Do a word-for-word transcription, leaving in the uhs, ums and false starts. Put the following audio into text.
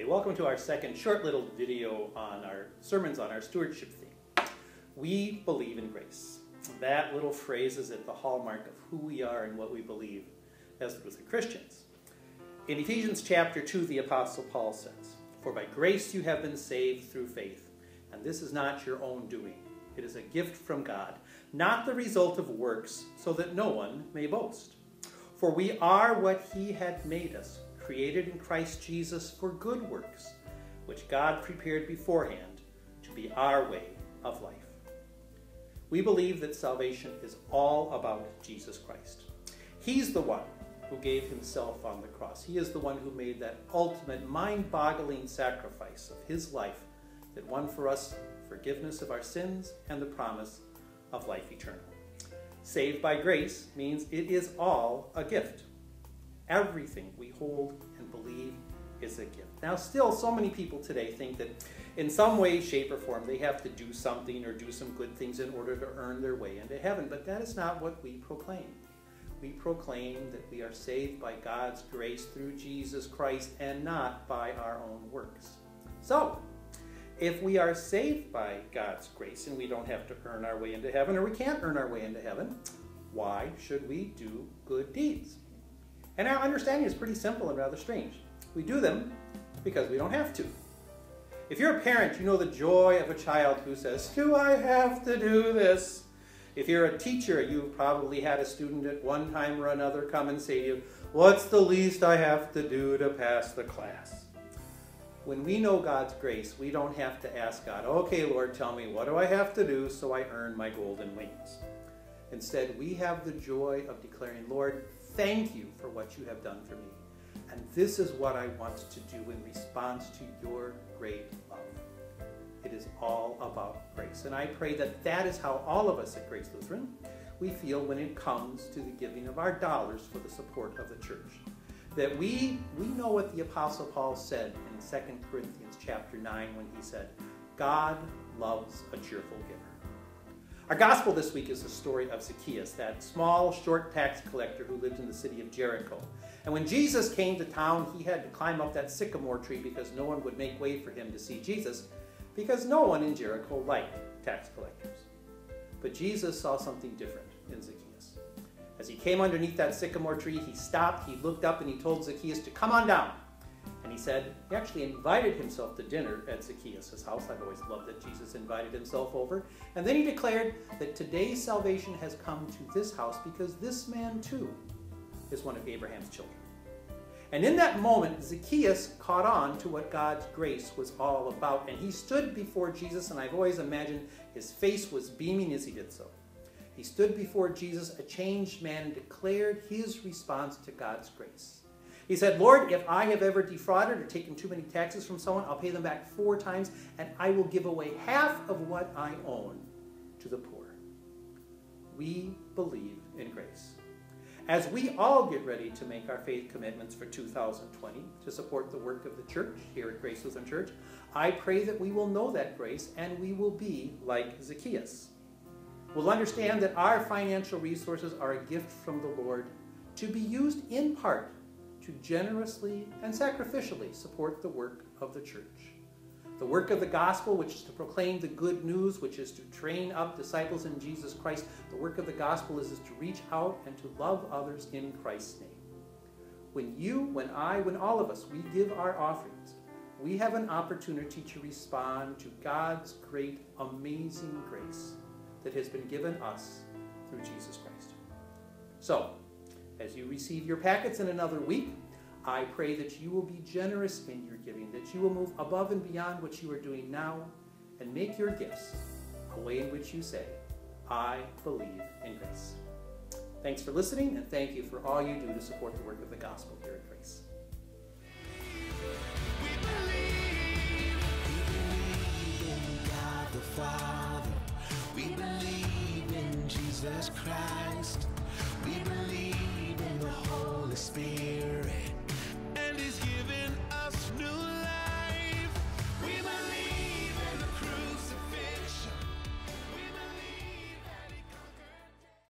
Hey, welcome to our second short little video on our sermons on our stewardship theme. We believe in grace. That little phrase is at the hallmark of who we are and what we believe as Christians. In Ephesians chapter two, the Apostle Paul says, "For by grace you have been saved through faith, and this is not your own doing. It is a gift from God, not the result of works, so that no one may boast. For we are what he had made us, created in Christ Jesus for good works, which God prepared beforehand to be our way of life." We believe that salvation is all about Jesus Christ. He's the one who gave himself on the cross. He is the one who made that ultimate, mind-boggling sacrifice of his life that won for us forgiveness of our sins and the promise of life eternal. Saved by grace means it is all a gift. Everything we hold and believe is a gift. Now, still, so many people today think that in some way, shape, or form, they have to do something or do some good things in order to earn their way into heaven. But that is not what we proclaim. We proclaim that we are saved by God's grace through Jesus Christ and not by our own works. So, if we are saved by God's grace and we don't have to earn our way into heaven, or we can't earn our way into heaven, why should we do good deeds? And our understanding is pretty simple and rather strange. We do them because we don't have to. If you're a parent, you know the joy of a child who says, "Do I have to do this?" If you're a teacher, you've probably had a student at one time or another come and say to you, "What's the least I have to do to pass the class?" When we know God's grace, we don't have to ask God, "Okay, Lord, tell me, what do I have to do so I earn my golden wings?" Instead, we have the joy of declaring, "Lord, thank you for what you have done for me. And this is what I want to do in response to your great love." It is all about grace. And I pray that that is how all of us at Grace Lutheran, we feel when it comes to the giving of our dollars for the support of the church. That we, we know what the Apostle Paul said in Second Corinthians chapter nine when he said, "God loves a cheerful giver." Our gospel this week is the story of Zacchaeus, that small, short tax collector who lived in the city of Jericho. And when Jesus came to town, he had to climb up that sycamore tree because no one would make way for him to see Jesus, because no one in Jericho liked tax collectors. But Jesus saw something different in Zacchaeus. As he came underneath that sycamore tree, he stopped, he looked up, and he told Zacchaeus to come on down. And he said, he actually invited himself to dinner at Zacchaeus' house. I've always loved that Jesus invited himself over. And then he declared that today's salvation has come to this house because this man too is one of Abraham's children. And in that moment, Zacchaeus caught on to what God's grace was all about. And he stood before Jesus, and I've always imagined his face was beaming as he did so. He stood before Jesus, a changed man, and declared his response to God's grace. He said, "Lord, if I have ever defrauded or taken too many taxes from someone, I'll pay them back four times, and I will give away half of what I own to the poor." We believe in grace. As we all get ready to make our faith commitments for two thousand twenty to support the work of the church here at Grace Lutheran Church, I pray that we will know that grace and we will be like Zacchaeus. We'll understand that our financial resources are a gift from the Lord to be used in part to generously and sacrificially support the work of the church. The work of the gospel, which is to proclaim the good news, which is to train up disciples in Jesus Christ. The work of the gospel is, is to reach out and to love others in Christ's name. When you, when I, when all of us, we give our offerings, we have an opportunity to respond to God's great, amazing grace that has been given us through Jesus Christ. So, as you receive your packets in another week, I pray that you will be generous in your giving, that you will move above and beyond what you are doing now, and make your gifts a way in which you say, "I believe in grace." Thanks for listening, and thank you for all you do to support the work of the gospel here at Grace. We believe, we believe in God the Father. We believe in Jesus Christ. We believe in the Holy Spirit. And He's given us new